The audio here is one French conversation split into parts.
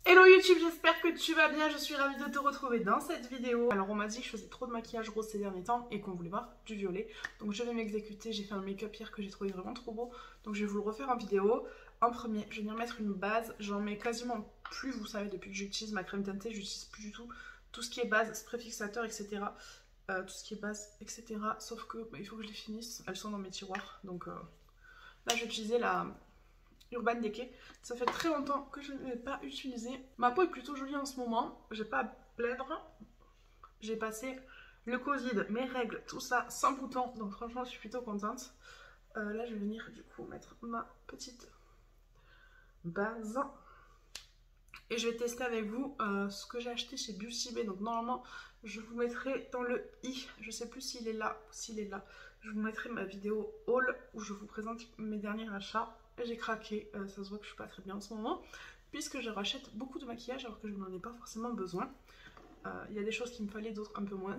Hello YouTube, j'espère que tu vas bien, je suis ravie de te retrouver dans cette vidéo. Alors on m'a dit que je faisais trop de maquillage rose ces derniers temps et qu'on voulait voir du violet. Donc je vais m'exécuter, j'ai fait un make-up hier que j'ai trouvé vraiment trop beau. Donc je vais vous le refaire en vidéo. En premier, je vais venir mettre une base, j'en mets quasiment plus, vous savez, depuis que j'utilise ma crème teintée, j'utilise plus du tout ce qui est base, spray fixateur, etc. Tout ce qui est base, etc. Sauf que il faut que je les finisse, elles sont dans mes tiroirs. Donc là j'ai utilisé la Urban Decay. Ça fait très longtemps que je ne l'ai pas utilisé. Ma peau est plutôt jolie en ce moment. J'ai pas à plaindre. J'ai passé le Covid, mes règles, tout ça sans boutons. Donc franchement, je suis plutôt contente. Là, je vais venir du coup mettre ma petite base. Et je vais tester avec vous ce que j'ai acheté chez Beauty Bay. Donc normalement, je vous mettrai dans le i. Je sais plus s'il est là ou s'il est là. Je vous mettrai ma vidéo haul où je vous présente mes derniers achats. J'ai craqué, ça se voit que je suis pas très bien en ce moment, puisque je rachète beaucoup de maquillage alors que je n'en ai pas forcément besoin. Il y a des choses qui me fallait, d'autres un peu moins.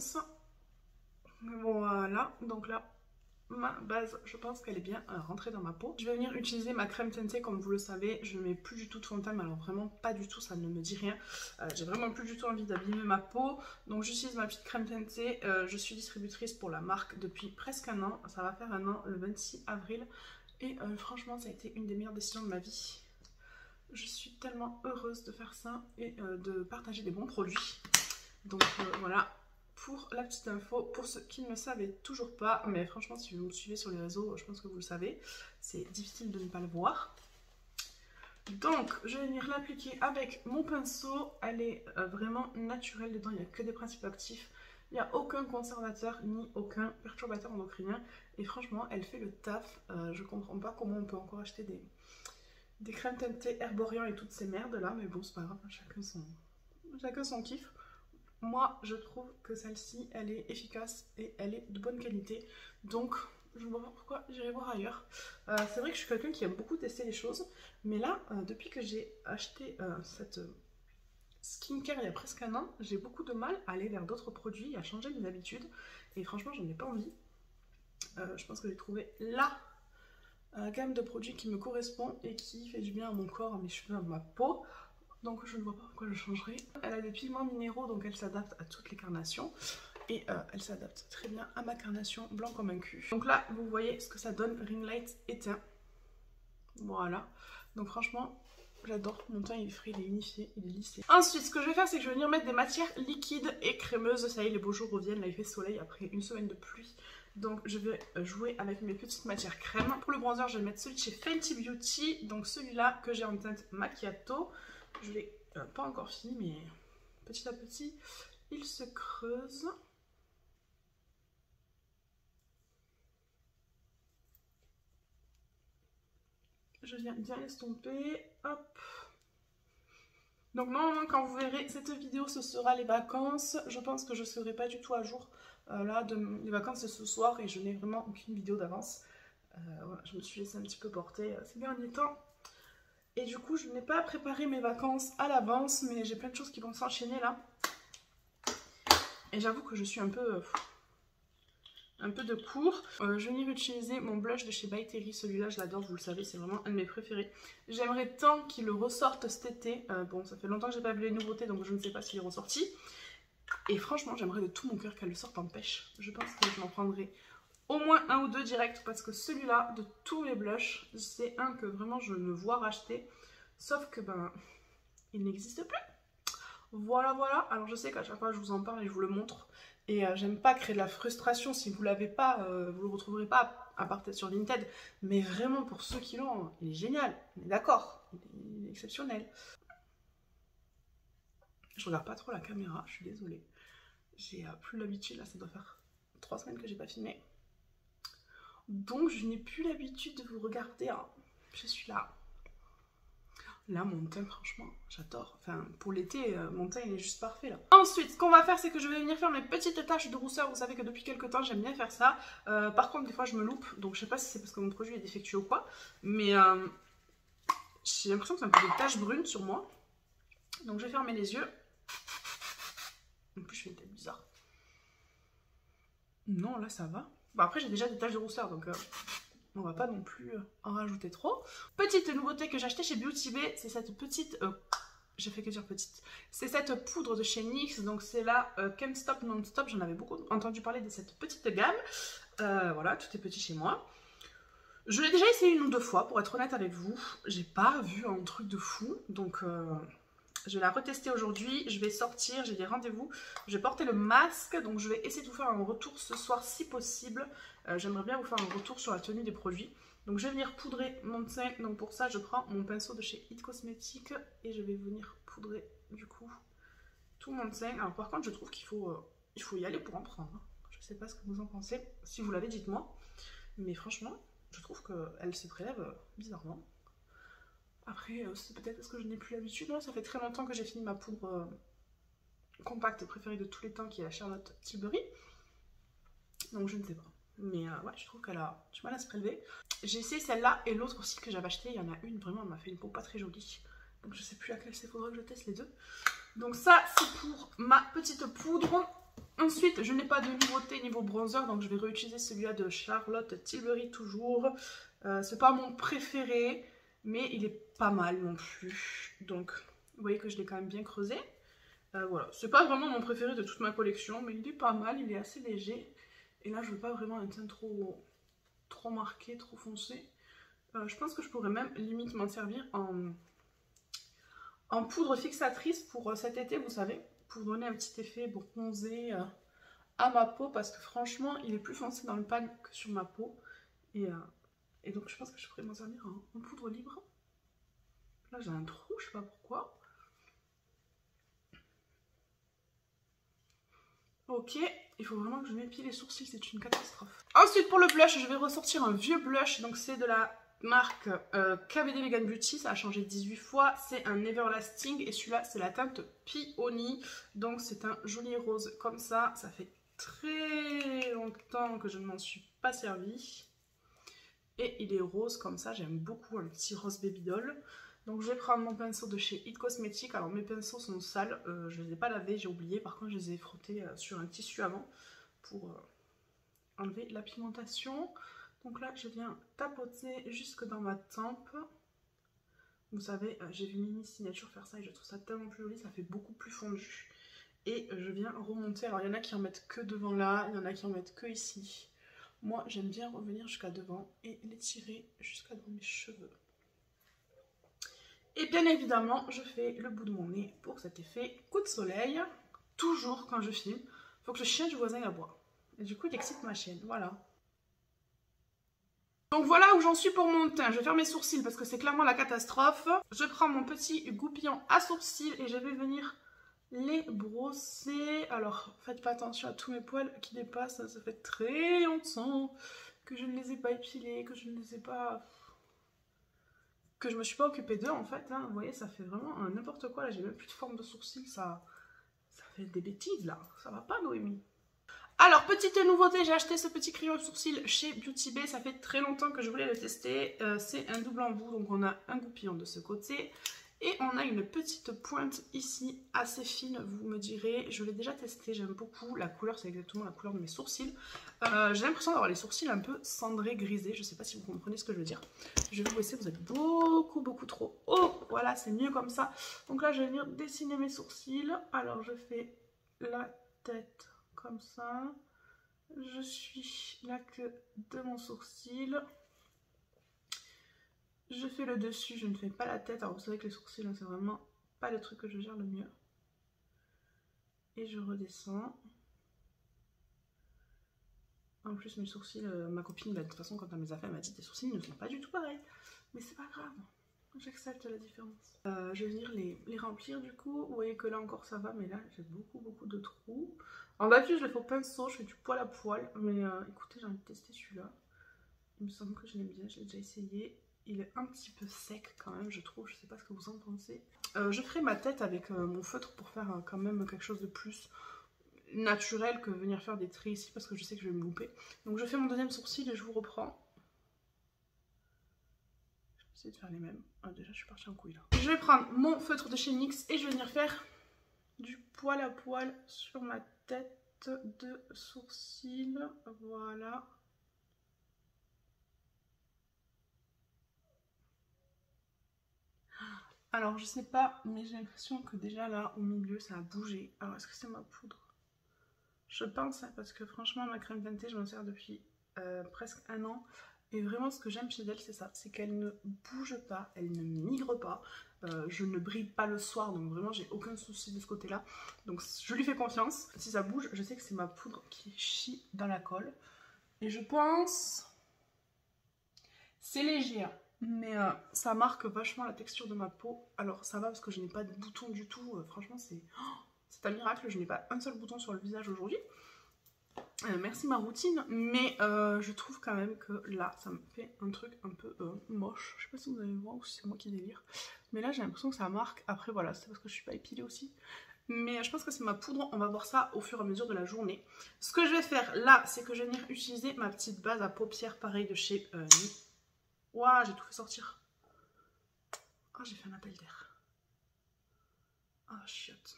Voilà, donc là, ma base, je pense qu'elle est bien rentrée dans ma peau. Je vais venir utiliser ma crème teintée, comme vous le savez. Je ne mets plus du tout de fond de teint, mais alors vraiment pas du tout, ça ne me dit rien. J'ai vraiment plus du tout envie d'abîmer ma peau. Donc j'utilise ma petite crème teintée. Je suis distributrice pour la marque depuis presque un an. Ça va faire un an, le 26 avril. Et franchement, ça a été une des meilleures décisions de ma vie. Je suis tellement heureuse de faire ça et de partager des bons produits. Donc voilà, pour la petite info, pour ceux qui ne le savaient toujours pas, mais franchement, si vous me suivez sur les réseaux, je pense que vous le savez, c'est difficile de ne pas le voir. Donc, je vais venir l'appliquer avec mon pinceau. Elle est vraiment naturelle dedans, il n'y a que des principes actifs. Il n'y a aucun conservateur ni aucun perturbateur endocrinien. Et franchement, elle fait le taf. Je comprends pas comment on peut encore acheter des crèmes teintées Herborian et toutes ces merdes là. Mais bon, c'est pas grave, chacun son kiff. Moi, je trouve que celle-ci, elle est efficace et elle est de bonne qualité. Donc, je ne vois pas pourquoi j'irai voir ailleurs. C'est vrai que je suis quelqu'un qui aime beaucoup tester les choses. Mais là, depuis que j'ai acheté cette skincare il y a presque un an, j'ai beaucoup de mal à aller vers d'autres produits, à changer mes habitudes. Et franchement, j'en ai pas envie. Je pense que j'ai trouvé la gamme de produits qui me correspond et qui fait du bien à mon corps, à mes cheveux, à ma peau. Donc je ne vois pas pourquoi je changerai. Elle a des pigments minéraux, donc elle s'adapte à toutes les carnations. Et elle s'adapte très bien à ma carnation blanc comme un cul. Donc là, vous voyez ce que ça donne, ring light éteint. Voilà. Donc franchement, j'adore. Mon teint il est frais, il est unifié, il est lissé. Ensuite, ce que je vais faire, c'est que je vais venir mettre des matières liquides et crémeuses. Ça y est, les beaux jours reviennent. Là, il fait soleil après une semaine de pluie. Donc je vais jouer avec mes petites matières crème. Pour le bronzer, je vais mettre celui de chez Fenty Beauty. Donc celui-là que j'ai en teinte macchiato. Je l'ai pas encore fini, mais petit à petit, il se creuse. Je viens bien l'estomper. Hop. Donc normalement, quand vous verrez cette vidéo, ce sera les vacances. Je pense que je ne serai pas du tout à jour. Là, les vacances c'est ce soir et je n'ai vraiment aucune vidéo d'avance. Voilà, je me suis laissée un petit peu porter ces derniers temps. Et du coup, je n'ai pas préparé mes vacances à l'avance, mais j'ai plein de choses qui vont s'enchaîner là. Et j'avoue que je suis un peu de cours. Je vais venir utiliser mon blush de chez By Terry. Celui-là, je l'adore, vous le savez, c'est vraiment un de mes préférés. J'aimerais tant qu'il le ressorte cet été. Bon, ça fait longtemps que j'ai pas vu les nouveautés, donc je ne sais pas s'il est ressorti. Et franchement, j'aimerais de tout mon cœur qu'elle le sorte en pêche. Je pense que je m'en prendrai au moins un ou deux direct, parce que celui-là, de tous mes blushs, c'est un que vraiment je me vois racheter. Sauf que, ben, il n'existe plus. Voilà, voilà. Alors je sais qu'à chaque fois je vous en parle et je vous le montre. Et j'aime pas créer de la frustration. Si vous l'avez pas, vous le retrouverez pas, à part peut-être sur Vinted. Mais vraiment pour ceux qui l'ont, il est génial. On est d'accord. Il est exceptionnel. Je regarde pas trop la caméra, je suis désolée. J'ai plus l'habitude, là ça doit faire 3 semaines que j'ai pas filmé. Donc je n'ai plus l'habitude de vous regarder. Hein. Je suis là. Là, mon teint, franchement, j'adore. Enfin, pour l'été, mon teint, il est juste parfait, là. Ensuite, ce qu'on va faire, c'est que je vais venir faire mes petites taches de rousseur. Vous savez que depuis quelques temps, j'aime bien faire ça. Par contre, des fois, je me loupe. Donc, je sais pas si c'est parce que mon produit est défectueux ou quoi. Mais j'ai l'impression que c'est un peu des taches brunes sur moi. Donc, je vais fermer les yeux. En plus, je fais une tête bizarre. Non, là, ça va. Bon, après, j'ai déjà des taches de rousseur, donc... on va pas non plus en rajouter trop. Petite nouveauté que j'ai achetée chez Beauty Bay, c'est cette petite j'ai fait que dire petite. C'est cette poudre de chez NYX, donc c'est la Can't Stop Non-Stop. J'en avais beaucoup entendu parler de cette petite gamme. Voilà, tout est petit chez moi. Je l'ai déjà essayé 1 ou 2 fois, pour être honnête avec vous. J'ai pas vu un truc de fou, donc je vais la retester aujourd'hui. Je vais sortir, j'ai des rendez-vous. Je vais porter le masque, donc je vais essayer de vous faire un retour ce soir si possible. J'aimerais bien vous faire un retour sur la tenue des produits. Donc je vais venir poudrer mon teint. Donc pour ça, je prends mon pinceau de chez It Cosmetics et je vais venir poudrer du coup tout mon teint. Alors par contre, je trouve qu'il faut y aller pour en prendre. Je sais pas ce que vous en pensez. Si vous l'avez, dites-moi. Mais franchement, je trouve qu'elle se prélève bizarrement. Après, c'est peut-être parce que je n'ai plus l'habitude. Ça fait très longtemps que j'ai fini ma poudre compacte préférée de tous les temps, qui est la Charlotte Tilbury. Donc je ne sais pas. Mais ouais, je trouve qu'elle a du mal à se prélever. J'ai essayé celle-là et l'autre aussi que j'avais acheté. Il y en a une, vraiment, elle m'a fait une peau pas très jolie. Donc je sais plus laquelle c'est, faudra que je teste les deux. Donc ça, c'est pour ma petite poudre. Ensuite, je n'ai pas de nouveauté niveau bronzer, donc je vais réutiliser celui-là de Charlotte Tilbury toujours. C'est pas mon préféré, mais il est pas mal non plus. Donc, vous voyez que je l'ai quand même bien creusé. Voilà, c'est pas vraiment mon préféré de toute ma collection, mais il est pas mal, il est assez léger. Et là, je veux pas vraiment un teint trop marqué, trop foncé. Je pense que je pourrais même limite m'en servir en poudre fixatrice pour cet été, vous savez, pour donner un petit effet bronzé à ma peau, parce que franchement, il est plus foncé dans le pan que sur ma peau. Et donc, je pense que je pourrais m'en servir en poudre libre. Là, j'ai un trou, je sais pas pourquoi. Ok, il faut vraiment que je m'épile les sourcils, c'est une catastrophe. Ensuite, pour le blush, je vais ressortir un vieux blush. Donc, c'est de la marque KVD Vegan Beauty. Ça a changé 18 fois. C'est un Everlasting. Et celui-là, c'est la teinte Peony. Donc, c'est un joli rose comme ça. Ça fait très longtemps que je ne m'en suis pas servi. Et il est rose comme ça. J'aime beaucoup un petit rose baby doll. Donc je vais prendre mon pinceau de chez It Cosmetics. Alors mes pinceaux sont sales, je ne les ai pas lavés, j'ai oublié. Par contre je les ai frottés sur un tissu avant pour enlever la pigmentation. Donc là je viens tapoter jusque dans ma tempe. Vous savez, j'ai vu Mimi Signature faire ça et je trouve ça tellement plus joli, ça fait beaucoup plus fondu. Et je viens remonter, alors il y en a qui en mettent que devant là, il y en a qui en mettent que ici. Moi j'aime bien revenir jusqu'à devant et les tirer jusqu'à dans mes cheveux. Et bien évidemment, je fais le bout de mon nez pour cet effet coup de soleil. Toujours quand je filme, il faut que le chien du voisin aboie. Et du coup, il excite ma chienne, voilà. Donc voilà où j'en suis pour mon teint. Je vais faire mes sourcils parce que c'est clairement la catastrophe. Je prends mon petit goupillon à sourcils et je vais venir les brosser. Alors, faites pas attention à tous mes poils qui dépassent. Ça fait très longtemps que je ne les ai pas épilés, que je ne les ai pas... que je me suis pas occupée d'eux en fait, hein. Vous voyez, ça fait vraiment n'importe quoi, là j'ai même plus de forme de sourcils, ça fait des bêtises là, ça va pas Noémie. Alors, petite nouveauté, j'ai acheté ce petit crayon de sourcil chez Beauty Bay, ça fait très longtemps que je voulais le tester, c'est un double embout, donc on a un goupillon de ce côté, et on a une petite pointe ici, assez fine, vous me direz, je l'ai déjà testé, j'aime beaucoup, la couleur c'est exactement la couleur de mes sourcils. J'ai l'impression d'avoir les sourcils un peu cendrés, grisés, je sais pas si vous comprenez ce que je veux dire. Je vais vous laisser, vous êtes beaucoup trop haut, voilà c'est mieux comme ça. Donc là je vais venir dessiner mes sourcils, alors je fais la tête comme ça, je suis la queue de mon sourcil. Je fais le dessus, je ne fais pas la tête. Alors vous savez que les sourcils, c'est vraiment pas le truc que je gère le mieux. Et je redescends. En plus mes sourcils, ma copine, de toute façon quand elle me les a fait, elle m'a dit tes sourcils ne sont pas du tout pareils. Mais c'est pas grave, j'accepte la différence. Je vais venir les remplir du coup. Vous voyez que là encore ça va, mais là j'ai beaucoup de trous. En d'habitude je le fais au pinceau, je fais du poil à poil. Mais écoutez, j'ai envie de tester celui-là. Il me semble que je l'aime bien, je l'ai déjà essayé. Il est un petit peu sec quand même, je trouve. Je sais pas ce que vous en pensez. Je ferai ma tête avec mon feutre pour faire quand même quelque chose de plus naturel que venir faire des traits ici parce que je sais que je vais me louper. Donc je fais mon deuxième sourcil et je vous reprends. Je vais essayer de faire les mêmes. Ah, déjà, je suis partie en couille là. Je vais prendre mon feutre de chez NYX et je vais venir faire du poil à poil sur ma tête de sourcil. Voilà. Alors je sais pas, mais j'ai l'impression que déjà là au milieu ça a bougé. Alors est-ce que c'est ma poudre? Je pense, hein, parce que franchement ma crème teintée je m'en sers depuis presque un an. Et vraiment ce que j'aime chez elle c'est ça, c'est qu'elle ne bouge pas, elle ne migre pas. Je ne brille pas le soir, donc vraiment j'ai aucun souci de ce côté-là. Donc je lui fais confiance. Si ça bouge, je sais que c'est ma poudre qui chie dans la colle. Et je pense... C'est léger, hein, mais ça marque vachement la texture de ma peau. Alors ça va parce que je n'ai pas de boutons du tout. Franchement c'est un miracle, je n'ai pas un seul bouton sur le visage aujourd'hui. Merci ma routine, mais je trouve quand même que là ça me fait un truc un peu moche. Je sais pas si vous allez voir ou si c'est moi qui délire, mais là j'ai l'impression que ça marque. Après voilà, c'est parce que je suis pas épilée aussi, mais je pense que c'est ma poudre. On va voir ça au fur et à mesure de la journée. Ce que je vais faire là, c'est que je vais venir utiliser ma petite base à paupières pareil de chez Ouah, j'ai tout fait sortir. Ah, j'ai fait un appel d'air. Ah, chiotte.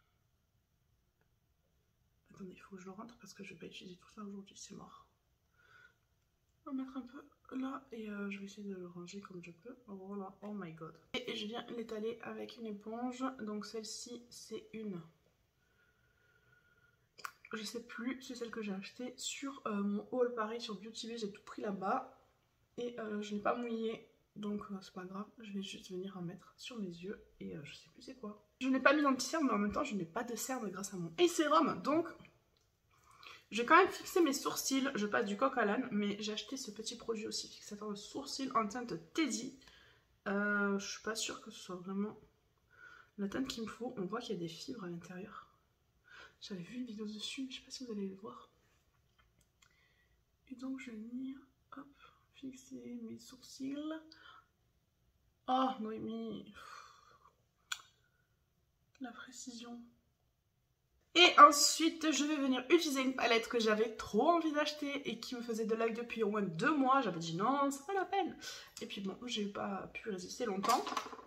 Attendez, il faut que je le rentre parce que je vais pas utiliser tout ça aujourd'hui, c'est mort. On va mettre un peu là et je vais essayer de le ranger comme je peux. Voilà, oh my god. Et je viens l'étaler avec une éponge. Donc celle-ci, c'est une... Je sais plus, c'est celle que j'ai achetée sur mon haul, pareil, sur Beauty Bay. J'ai tout pris là-bas et je n'ai pas mouillé. Donc c'est pas grave, je vais juste venir en mettre sur mes yeux et je sais plus c'est quoi. Je n'ai pas mis d'anti-cerne mais en même temps je n'ai pas de cerne grâce à mon eye sérum. Donc je vais quand même fixer mes sourcils. Je passe du coq à l'âne, mais j'ai acheté ce petit produit aussi, fixateur de sourcils en teinte Teddy. Je suis pas sûre que ce soit vraiment la teinte qu'il me faut. On voit qu'il y a des fibres à l'intérieur. J'avais vu une vidéo dessus, mais je sais pas si vous allez le voir. Et donc je vais venir, hop, fixer mes sourcils. Oh, Noémie, la précision. Et ensuite, je vais venir utiliser une palette que j'avais trop envie d'acheter et qui me faisait de l'œil depuis au moins 2 mois. J'avais dit non, c'est pas la peine. Et puis bon, j'ai pas pu résister longtemps.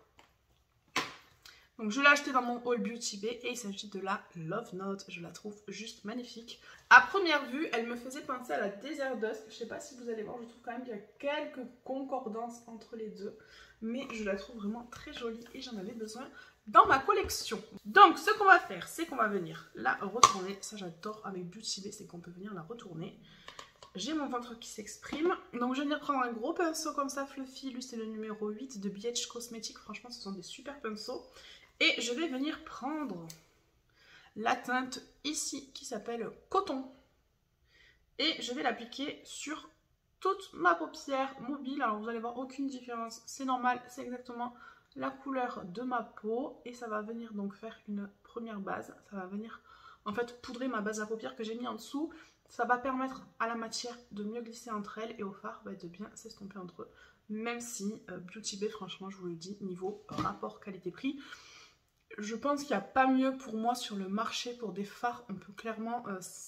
Donc je l'ai acheté dans mon haul Beauty Bay et il s'agit de la Love Note. Je la trouve juste magnifique. À première vue, elle me faisait penser à la Desert Dust. Je sais pas si vous allez voir, je trouve quand même qu'il y a quelques concordances entre les deux. Mais je la trouve vraiment très jolie et j'en avais besoin dans ma collection. Donc ce qu'on va faire, c'est qu'on va venir la retourner. Ça j'adore avec Beauty Bay, c'est qu'on peut venir la retourner. J'ai mon ventre qui s'exprime. Donc je vais venir prendre un gros pinceau comme ça, fluffy. Lui c'est le numéro 8 de BH Cosmetics. Franchement ce sont des super pinceaux. Et je vais venir prendre la teinte ici qui s'appelle Coton. Et je vais l'appliquer sur toute ma paupière mobile. Alors vous allez voir aucune différence. C'est normal, c'est exactement la couleur de ma peau. Et ça va venir donc faire une première base. Ça va venir en fait poudrer ma base à paupières que j'ai mis en dessous. Ça va permettre à la matière de mieux glisser entre elles et au fard de bien s'estomper entre eux. Même si Beauty Bay, franchement je vous le dis, niveau rapport qualité-prix, je pense qu'il n'y a pas mieux pour moi sur le marché pour des fards. On peut clairement...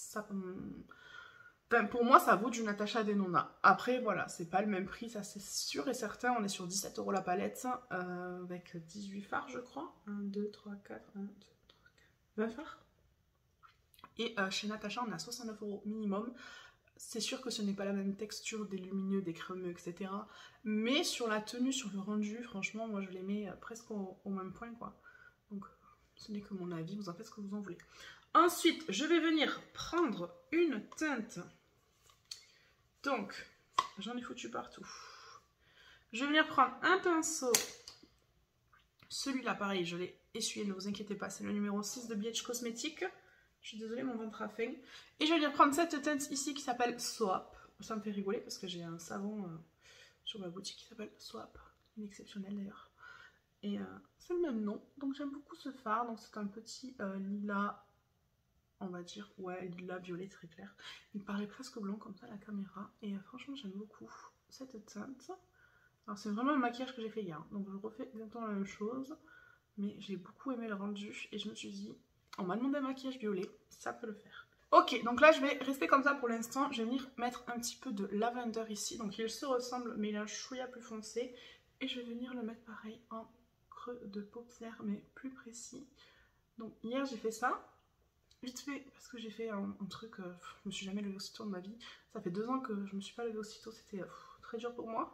pour moi, ça vaut du Natasha Denona. Après, voilà, c'est pas le même prix, ça c'est sûr et certain. On est sur 17 € la palette, avec 18 fards, je crois. 1, 2, 3, 4, 1, 2, 3, 4, 20 fards. Et chez Natasha, on est à 69 € minimum. C'est sûr que ce n'est pas la même texture des lumineux, des crémeux, etc. Mais sur la tenue, sur le rendu, franchement, moi je les mets presque au même point, quoi. Donc, ce n'est que mon avis, vous en faites ce que vous en voulez. Ensuite, je vais venir prendre une teinte. Donc, j'en ai foutu partout. Je vais venir prendre un pinceau. Celui-là, pareil, je l'ai essuyé, ne vous inquiétez pas. C'est le numéro 6 de BH Cosmetics. Je suis désolée, mon ventre a faim. Et je vais venir prendre cette teinte ici qui s'appelle Soap. Ça me fait rigoler parce que j'ai un savon sur ma boutique qui s'appelle Soap. Il est exceptionnel d'ailleurs. Et c'est le même nom, donc j'aime beaucoup ce fard. Donc c'est un petit lilas, on va dire, ouais, lilas violet très clair. Il paraît presque blanc comme ça à la caméra. Et franchement j'aime beaucoup cette teinte. Alors c'est vraiment le maquillage que j'ai fait hier, donc je refais exactement la même chose. Mais j'ai beaucoup aimé le rendu et je me suis dit, on m'a demandé un maquillage violet, ça peut le faire. Ok, donc là je vais rester comme ça pour l'instant. Je vais venir mettre un petit peu de lavender ici. Donc il se ressemble mais il a un chouïa plus foncé. Et je vais venir le mettre pareil en de paupières mais plus précis. Donc hier j'ai fait ça vite fait parce que j'ai fait un truc, je me suis jamais levée aussitôt de ma vie. Ça fait 2 ans que je me suis pas levée aussitôt, c'était très dur pour moi.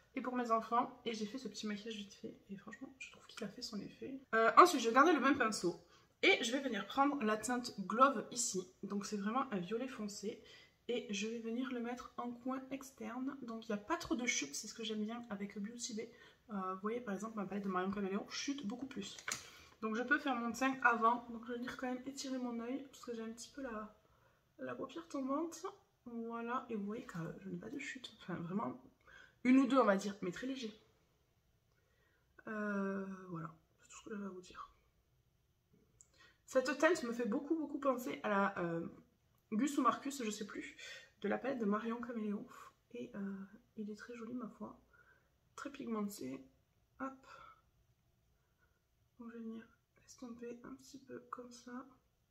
et pour mes enfants. Et j'ai fait ce petit maquillage vite fait. Et franchement, je trouve qu'il a fait son effet. Ensuite, je vais garder le même pinceau. Et je vais venir prendre la teinte Glove ici. Donc c'est vraiment un violet foncé. Et je vais venir le mettre en coin externe. Donc il n'y a pas trop de chute, c'est ce que j'aime bien avec Beauty Bay. Vous voyez par exemple ma palette de Marion Caméléon chute beaucoup plus. Donc je peux faire mon teint avant. Donc je vais venir quand même étirer mon œil parce que j'ai un petit peu la paupière tombante. Voilà, et vous voyez que je n'ai pas de chute. Enfin vraiment, une ou deux on va dire, mais très léger. Voilà, c'est tout ce que j'avais à vous dire. Cette teinte me fait beaucoup penser à la Gus ou Marcus, je sais plus, de la palette de Marion Caméléon. Et il est très joli ma foi, très pigmenté. Hop. Donc je vais venir estomper un petit peu comme ça.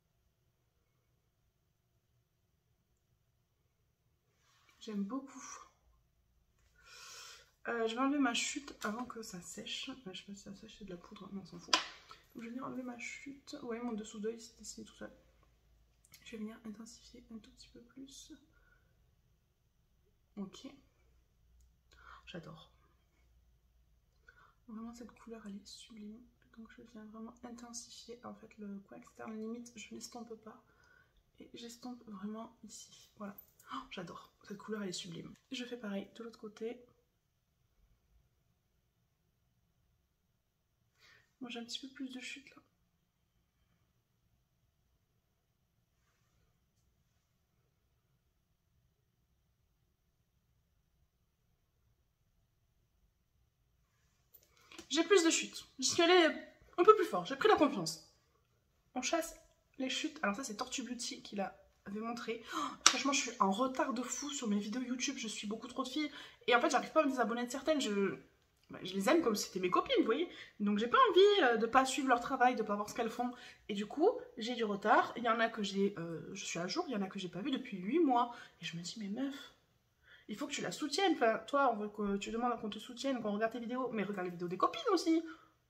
J'aime beaucoup. Je vais enlever ma chute avant que ça sèche. Je sais pas si ça sèche, c'est de la poudre, mais on s'en fout. Donc je vais venir enlever ma chute. Vous voyez mon dessous d'œil s'est dessiné tout seul. Je vais venir intensifier un tout petit peu plus. Ok. J'adore. Vraiment cette couleur elle est sublime. Donc je viens vraiment intensifier en fait le coin externe. Limite je n'estompe pas. Et j'estompe vraiment ici. Voilà. Oh, j'adore. Cette couleur elle est sublime. Et je fais pareil de l'autre côté. Moi j'ai un petit peu plus de chute là. J'ai plus de chutes. J'y suis allée un peu plus fort. J'ai pris la confiance. On chasse les chutes. Alors ça c'est Tortue Beauty qui l'avait montré. Oh, franchement je suis en retard de fou sur mes vidéos YouTube. Je suis beaucoup trop de filles. Et en fait j'arrive pas à me désabonner de certaines. Je les aime comme si c'était mes copines, vous voyez. Donc j'ai pas envie de pas suivre leur travail, de pas voir ce qu'elles font. Et du coup, j'ai du retard. Il y en a que je suis à jour, il y en a que j'ai pas vu depuis 8 mois. Et je me dis, mais meuf, il faut que tu la soutiennes. Enfin, toi, on veut que tu demandes qu'on te soutienne, qu'on regarde tes vidéos. Mais regarde les vidéos des copines aussi.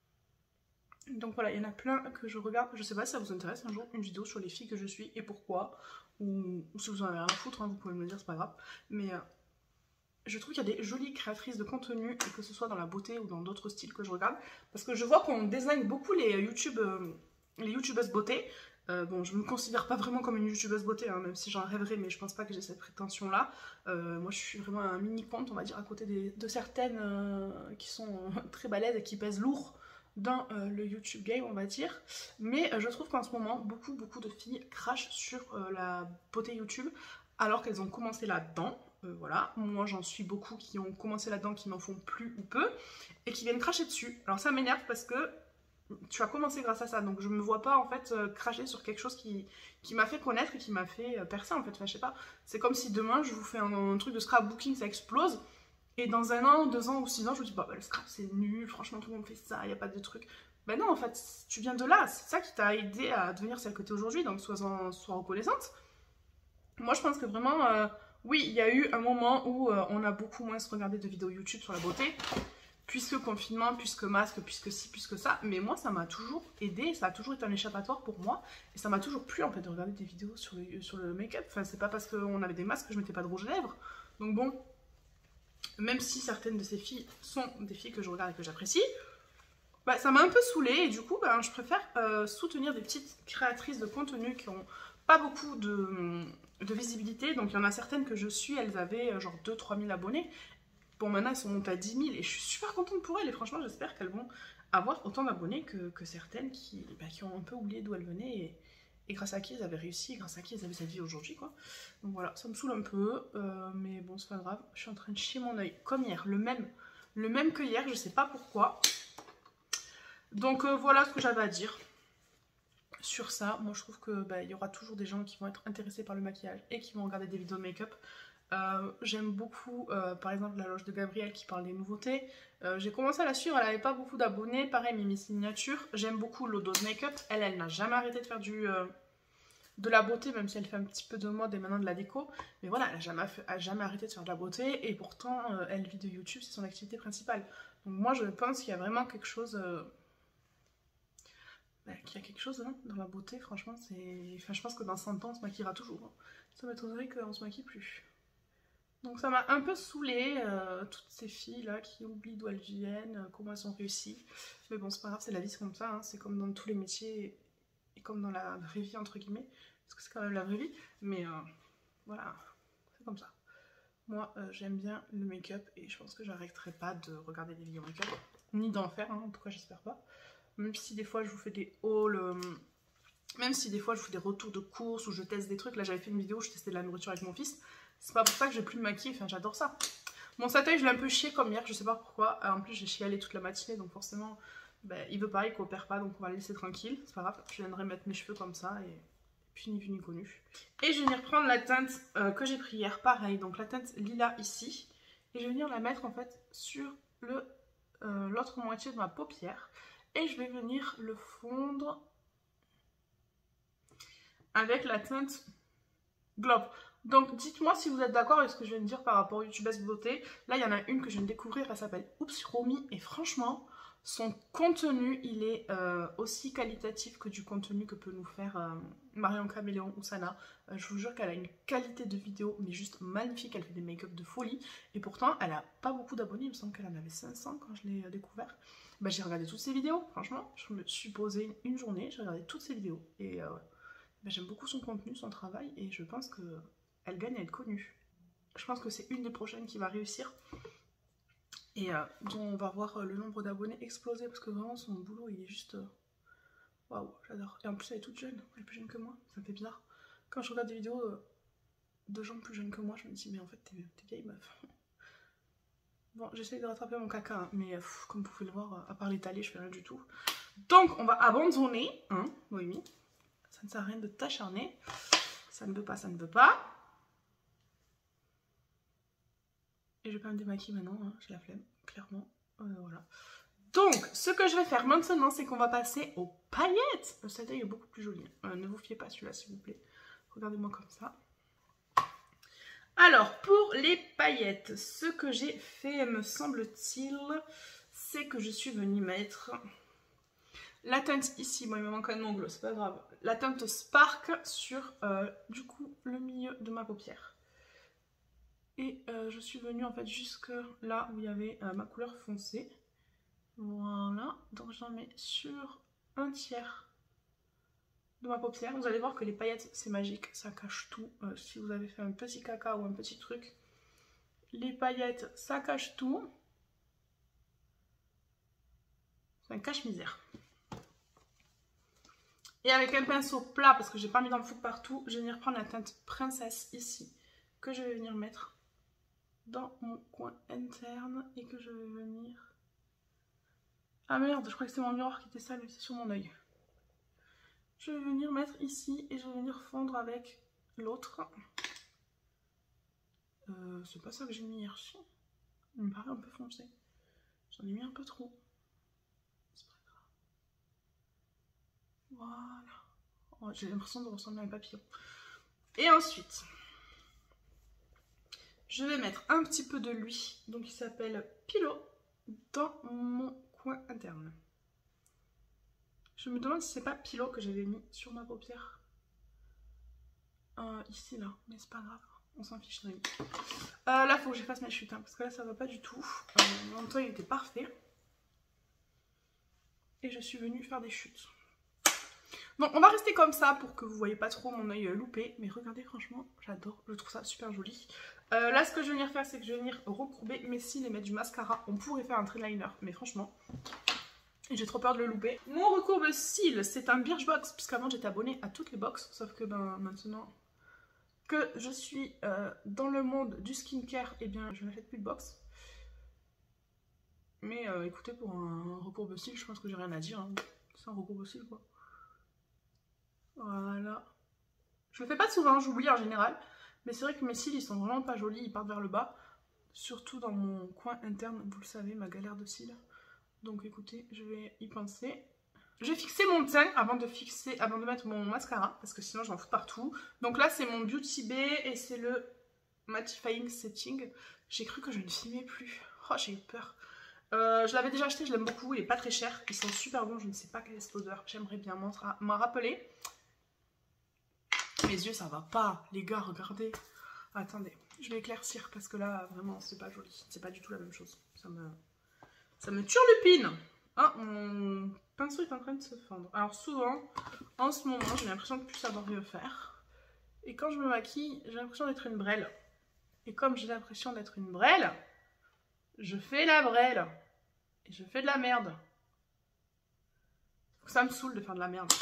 Donc voilà, il y en a plein que je regarde. Je sais pas si ça vous intéresse un jour, une vidéo sur les filles que je suis et pourquoi. Ou si vous en avez rien à foutre, hein, vous pouvez me le dire, c'est pas grave. Mais je trouve qu'il y a des jolies créatrices de contenu, et que ce soit dans la beauté ou dans d'autres styles que je regarde. Parce que je vois qu'on désigne beaucoup les youtubeuses beauté. Bon, je ne me considère pas vraiment comme une youtubeuse beauté, hein, même si j'en rêverais, mais je pense pas que j'ai cette prétention-là. Moi, je suis vraiment un mini-compte, on va dire, à côté de certaines qui sont très balèzes et qui pèsent lourd dans le YouTube game, on va dire. Mais je trouve qu'en ce moment, beaucoup de filles crachent sur la beauté YouTube, alors qu'elles ont commencé là-dedans. Voilà, moi j'en suis beaucoup qui ont commencé là-dedans, qui n'en font plus ou peu, et qui viennent cracher dessus. Alors ça m'énerve parce que tu as commencé grâce à ça, donc je me vois pas en fait cracher sur quelque chose qui m'a fait connaître et qui m'a fait percer en fait. Enfin je sais pas, c'est comme si demain je vous fais un truc de scrapbooking, ça explose, et dans 1 an, 2 ans ou 6 ans je vous dis bah le scrap c'est nul, franchement tout le monde fait ça, il n'y a pas de truc. Ben non en fait, tu viens de là, c'est ça qui t'a aidé à devenir celle que tu es aujourd'hui, donc sois reconnaissante. Moi je pense que vraiment... oui, il y a eu un moment où on a beaucoup moins regardé de vidéos YouTube sur la beauté, puisque confinement, puisque masque, puisque ci, puisque ça. Mais moi, ça m'a toujours aidé, ça a toujours été un échappatoire pour moi. Et ça m'a toujours plu en fait de regarder des vidéos sur le make-up. Enfin, c'est pas parce qu'on avait des masques que je mettais pas de rouge à lèvres. Donc bon, même si certaines de ces filles sont des filles que je regarde et que j'apprécie, bah, ça m'a un peu saoulée. Et du coup, bah, je préfère soutenir des petites créatrices de contenu qui ont pas beaucoup de visibilité. Donc il y en a certaines que je suis, elles avaient genre 2-3 000 abonnés. Bon, maintenant elles sont montées à 10 000 et je suis super contente pour elles. Et franchement, j'espère qu'elles vont avoir autant d'abonnés que certaines qui ont un peu oublié d'où elles venaient et grâce à qui elles avaient réussi, grâce à qui elles avaient cette vie aujourd'hui, quoi. Donc voilà, ça me saoule un peu, mais bon, c'est pas grave. Je suis en train de chier mon œil comme hier, le même que hier, je sais pas pourquoi. Donc voilà ce que j'avais à dire sur ça. Moi je trouve que y aura toujours des gens qui vont être intéressés par le maquillage et qui vont regarder des vidéos de make-up. J'aime beaucoup par exemple la loge de Gabrielle qui parle des nouveautés. J'ai commencé à la suivre, elle n'avait pas beaucoup d'abonnés, pareil Mimi Signature. J'aime beaucoup l'Odos Make-up, elle n'a jamais arrêté de faire de la beauté, même si elle fait un petit peu de mode et maintenant de la déco. Mais voilà, elle n'a jamais arrêté de faire de la beauté et pourtant elle vit de YouTube, c'est son activité principale. Donc moi je pense qu'il y a vraiment quelque chose... qu'il y a quelque chose hein, dans la beauté, franchement, c'est... Enfin, je pense que dans 100 ans, on se maquillera toujours. Hein. Ça m'étonnerait qu'on se maquille plus. Donc ça m'a un peu saoulée, toutes ces filles là qui oublient d'où elles viennent, comment elles ont réussi. Mais bon, c'est pas grave, c'est la vie, c'est comme ça, hein. C'est comme dans tous les métiers et comme dans la vraie vie entre guillemets, parce que c'est quand même la vraie vie. Mais voilà, c'est comme ça. Moi, j'aime bien le make-up et je pense que j'arrêterai pas de regarder des vidéos make-up, ni d'en faire, hein, en tout cas j'espère pas. Même si des fois je vous fais des hauls, même si des fois je vous fais des retours de courses où je teste des trucs. Là j'avais fait une vidéo où je testais de la nourriture avec mon fils. C'est pas pour ça que j'ai plus de maquille, enfin j'adore ça. Mon Satay je l'ai un peu chié comme hier, je sais pas pourquoi. En plus j'ai chialé toute la matinée donc forcément il veut pas, il coopère pas donc on va le laisser tranquille. C'est pas grave, je viendrai mettre mes cheveux comme ça et puis ni vu ni connu. Et je vais venir prendre la teinte que j'ai pris hier, pareil, donc la teinte lilas ici. Et je vais venir la mettre en fait sur l'autre moitié de ma paupière. Et je vais venir le fondre avec la teinte Globe. Donc dites-moi si vous êtes d'accord avec ce que je viens de dire par rapport au YouTubeuse beauté. Là il y en a une que je viens de découvrir, elle s'appelle Oops Romy et franchement son contenu il est aussi qualitatif que du contenu que peut nous faire Marion Caméléon ou Sana. Je vous jure qu'elle a une qualité de vidéo mais juste magnifique, elle fait des make-up de folie et pourtant elle a pas beaucoup d'abonnés, il me semble qu'elle en avait 500 quand je l'ai découvert. J'ai regardé toutes ses vidéos, franchement je me suis posée une journée, j'ai regardé toutes ses vidéos et j'aime beaucoup son contenu, son travail et je pense qu'elle gagne à être connue. Je pense que c'est une des prochaines qui va réussir et dont on va voir le nombre d'abonnés exploser parce que vraiment son boulot il est juste waouh, j'adore. Et en plus elle est toute jeune, elle est plus jeune que moi, ça me fait bizarre. Quand je regarde des vidéos de gens plus jeunes que moi, je me dis mais en fait t'es vieille meuf. Bon, j'essaye de rattraper mon caca, hein, mais comme vous pouvez le voir, à part l'étaler, je fais rien du tout. Donc on va abandonner, hein, oui. Ça ne sert à rien de t'acharner. Ça ne veut pas, ça ne veut pas. Et je vais pas me démaquiller maintenant, hein, j'ai la flemme, clairement. Voilà. Donc, ce que je vais faire maintenant, c'est qu'on va passer aux paillettes. Le Satay est beaucoup plus joli. Ne vous fiez pas à celui-là, s'il vous plaît. Regardez-moi comme ça. Alors, pour les paillettes, ce que j'ai fait, me semble-t-il, c'est que je suis venue mettre la teinte ici. Bon, il me manque un ongle, c'est pas grave. La teinte Spark sur, du coup, le milieu de ma paupière. Et je suis venue en fait jusque là où il y avait ma couleur foncée. Voilà, donc j'en mets sur un tiers de ma paupière. Vous allez voir que les paillettes c'est magique, ça cache tout. Si vous avez fait un petit caca ou un petit truc, les paillettes ça cache tout. C'est un cache-misère. Et avec un pinceau plat, parce que j'ai pas mis dans le fond partout, je vais venir prendre la teinte Princesse ici, que je vais venir mettre dans mon coin interne et que je vais venir... Ah merde, je crois que c'est mon miroir qui était sale, mais c'est sur mon œil. Je vais venir mettre ici et je vais venir fondre avec l'autre. C'est pas ça que j'ai mis hier. Il me paraît un peu foncé. J'en ai mis un peu trop. C'est pas grave. Voilà. Oh, j'ai l'impression de ressembler à un papillon. Et ensuite, je vais mettre un petit peu de lui, donc il s'appelle Pillow, dans mon coin interne. Je me demande si c'est pas Pillow que j'avais mis sur ma paupière. Ici, là, mais c'est pas grave, on s'en fiche. Là, faut que j'efface mes chutes, hein, parce que là, ça va pas du tout. Mon toit, il était parfait. Et je suis venue faire des chutes. Donc, on va rester comme ça pour que vous voyez pas trop mon œil loupé. Mais regardez, franchement, j'adore, je trouve ça super joli. Là, ce que je vais venir faire, c'est que je vais venir recourber mes cils et mettre du mascara. On pourrait faire un trait liner, mais franchement... j'ai trop peur de le louper. Mon recourbe cils, c'est un Birchbox, puisqu'avant j'étais abonnée à toutes les box, sauf que maintenant que je suis dans le monde du skincare, eh bien je n'achète plus de box. Mais écoutez, pour un recourbe cils, je pense que j'ai rien à dire. Hein. C'est un recourbe cils quoi. Voilà. Je le fais pas souvent, j'oublie en général. Mais c'est vrai que mes cils ils sont vraiment pas jolis, ils partent vers le bas. Surtout dans mon coin interne, vous le savez, ma galère de cils. Donc écoutez, je vais y penser. Je vais fixer mon teint avant de mettre mon mascara, parce que sinon je m'en fous partout. Donc là c'est mon Beauty Bay et c'est le Mattifying Setting. J'ai cru que je ne filmais plus. Oh, j'ai eu peur. Je l'avais déjà acheté, je l'aime beaucoup, il est pas très cher. Ils sont super bons, je ne sais pas quelle est cette odeur. J'aimerais bien m'en rappeler. Mes yeux ça va pas, les gars, regardez. Attendez, Je vais éclaircir parce que là, vraiment, c'est pas joli. C'est pas du tout la même chose. Ça me turlupine. Ah, mon pinceau est en train de se fendre. Alors souvent, en ce moment, j'ai l'impression de plus savoir mieux faire. Et quand je me maquille, j'ai l'impression d'être une brêle. Et comme j'ai l'impression d'être une brêle, je fais la brêle. Et je fais de la merde. Ça me saoule de faire de la merde.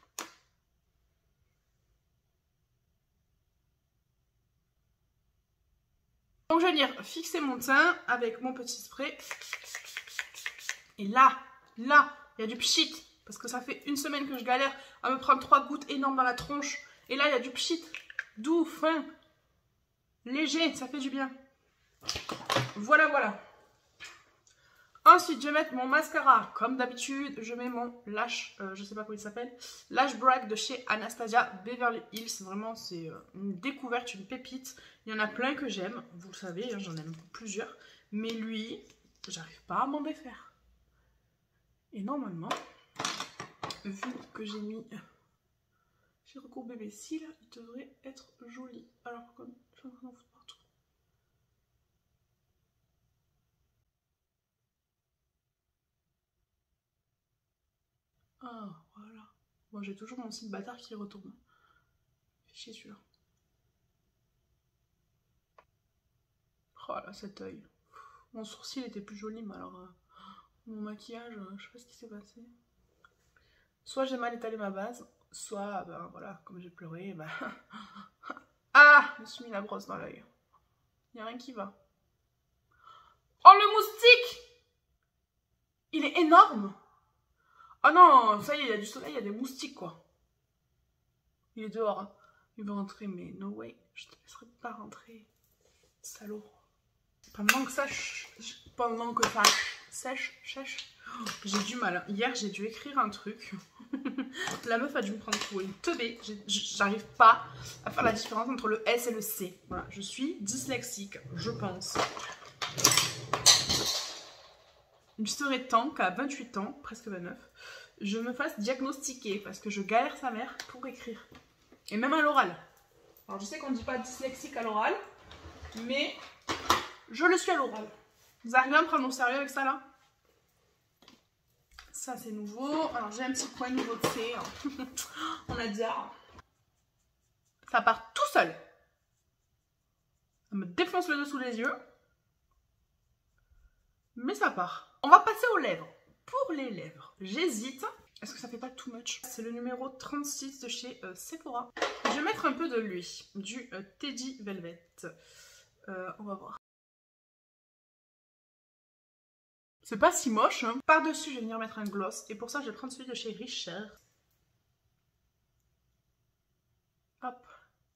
Donc je vais venir fixer mon teint avec mon petit spray. Et là, il y a du pchit. Parce que ça fait une semaine que je galère à me prendre 3 gouttes énormes dans la tronche. Et là, il y a du pchit. Doux, fin, léger, ça fait du bien. Voilà, voilà. Ensuite, je vais mettre mon mascara. Comme d'habitude, je mets mon Lash, je sais pas comment il s'appelle, Lash Brag de chez Anastasia Beverly Hills. Vraiment, c'est une découverte, une pépite. Il y en a plein que j'aime, vous le savez, hein, j'en aime plusieurs. Mais lui, j'arrive pas à m'en défaire. Et normalement, vu que j'ai recourbé mes cils, il devrait être joli. Alors, comme je suis en train d'en foutre partout. Ah, voilà. Bon, j'ai toujours mon cil bâtard qui retourne. Fait chier celui-là. Oh là, cet œil. Mon sourcil était plus joli, mais alors mon maquillage, je sais pas ce qui s'est passé. Soit j'ai mal étalé ma base, soit, ben voilà, comme j'ai pleuré, ben... Ah, je me suis mis la brosse dans l'œil. Il n'y a rien qui va. Oh, le moustique! Il est énorme! Oh non, ça y est, il y a du soleil, il y a des moustiques, quoi. Il est dehors, hein. Il veut rentrer, mais no way, je te laisserai pas rentrer. Salaud. Pendant que ça sèche, j'ai du mal. Hein. Hier, j'ai dû écrire un truc. La meuf a dû me prendre pour une teubée. J'arrive pas à faire la différence entre le S et le C. Voilà, je suis dyslexique, je pense. Il serait temps qu'à 28 ans, presque 29, je me fasse diagnostiquer parce que je galère sa mère pour écrire. Et même à l'oral. Alors je sais qu'on ne dit pas dyslexique à l'oral, mais je le suis à l'oral. Vous arrivez à me prendre au sérieux avec ça là? Ça c'est nouveau. Alors j'ai un petit point nouveau de C. On a dit ça part tout seul. Ça me défonce le dessous des yeux. Mais ça part. On va passer aux lèvres. Pour les lèvres, j'hésite. Est-ce que ça fait pas too much? C'est le numéro 36 de chez Sephora. Je vais mettre un peu de lui, du Teddy Velvet. On va voir. C'est pas si moche. Hein. Par-dessus, je vais venir mettre un gloss. Et pour ça, je vais prendre celui de chez Richer. Hop.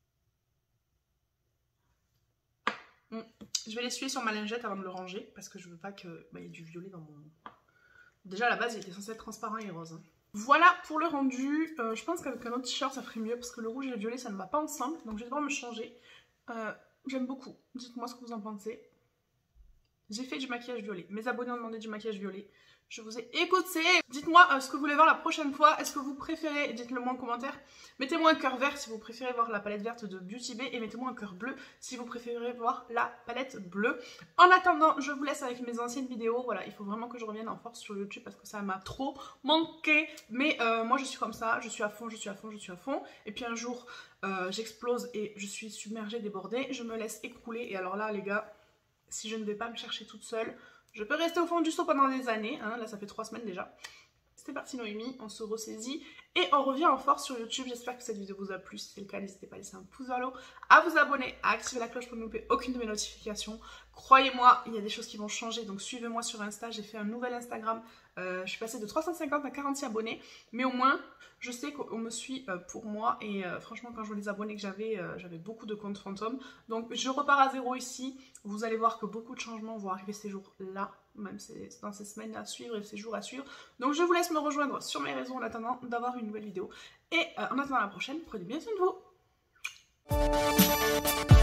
Je vais l'essuyer sur ma lingette avant de le ranger. Parce que je veux pas qu'il y ait du violet dans mon... Déjà, à la base, il était censé être transparent et rose. Hein. Voilà pour le rendu. Je pense qu'avec un autre t-shirt, ça ferait mieux. Parce que le rouge et le violet, ça ne va pas ensemble. Donc, je vais devoir me changer. J'aime beaucoup. Dites-moi ce que vous en pensez. J'ai fait du maquillage violet. Mes abonnés ont demandé du maquillage violet. Je vous ai écouté. Dites-moi ce que vous voulez voir la prochaine fois. Est-ce que vous préférez, dites-le moi en commentaire. Mettez-moi un cœur vert si vous préférez voir la palette verte de Beauty Bay. Et mettez-moi un cœur bleu si vous préférez voir la palette bleue. En attendant, je vous laisse avec mes anciennes vidéos. Voilà, il faut vraiment que je revienne en force sur YouTube parce que ça m'a trop manqué. Mais moi je suis comme ça. Je suis à fond, je suis à fond, je suis à fond. Et puis un jour, j'explose et je suis submergée, débordée. Je me laisse écrouler. Et alors là, les gars... Si je ne vais pas me chercher toute seule, je peux rester au fond du seau pendant des années. Hein, là, ça fait 3 semaines déjà. C'était parti Noémie, on se ressaisit et on revient en force sur YouTube. J'espère que cette vidéo vous a plu. Si c'est le cas, n'hésitez pas à laisser un pouce vers le haut, à vous abonner, à activer la cloche pour ne louper aucune de mes notifications. Croyez-moi, il y a des choses qui vont changer, donc suivez-moi sur Insta. J'ai fait un nouvel Instagram. Je suis passée de 350 à 46 abonnés, mais au moins, je sais qu'on me suit pour moi. Et franchement, quand je vois les abonnés que j'avais beaucoup de comptes fantômes. Donc, je repars à zéro ici. Vous allez voir que beaucoup de changements vont arriver ces jours-là, même dans ces semaines à suivre et ces jours à suivre. Donc, je vous laisse me rejoindre sur mes réseaux en attendant d'avoir une nouvelle vidéo. Et en attendant la prochaine, prenez bien soin de vous.